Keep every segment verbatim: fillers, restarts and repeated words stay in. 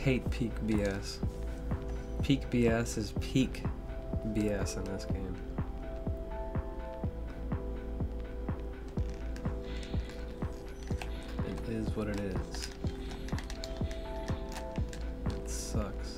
hate peak B S. Peak B S is peak B S in this game. It is what it is. It sucks.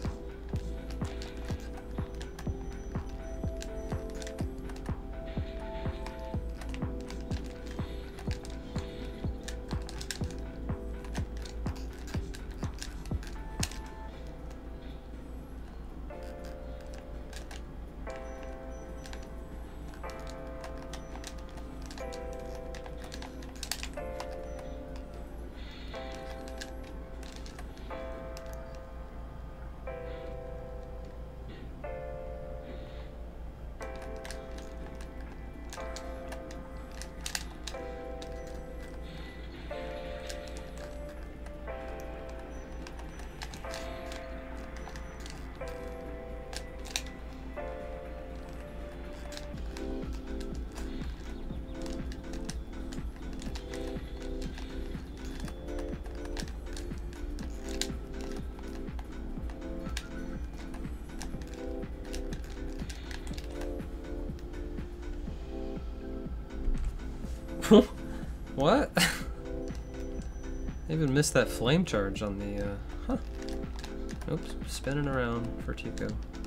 What? I even missed that flame charge on the, uh, huh. Oops, spinning around for Tico.